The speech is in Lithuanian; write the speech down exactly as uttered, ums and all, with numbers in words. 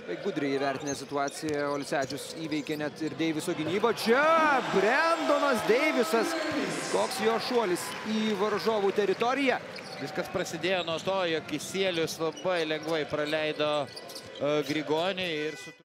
Labai gudriai įvertinė situaciją. Olisevičius įveikė net ir Deiviso gynybą. Čia Brendonas Deivisas. Koks jo šuolis į varžovų teritoriją. Viskas prasidėjo nuo to, jog Kisielius labai lengvai praleido uh, Grigonį ir su...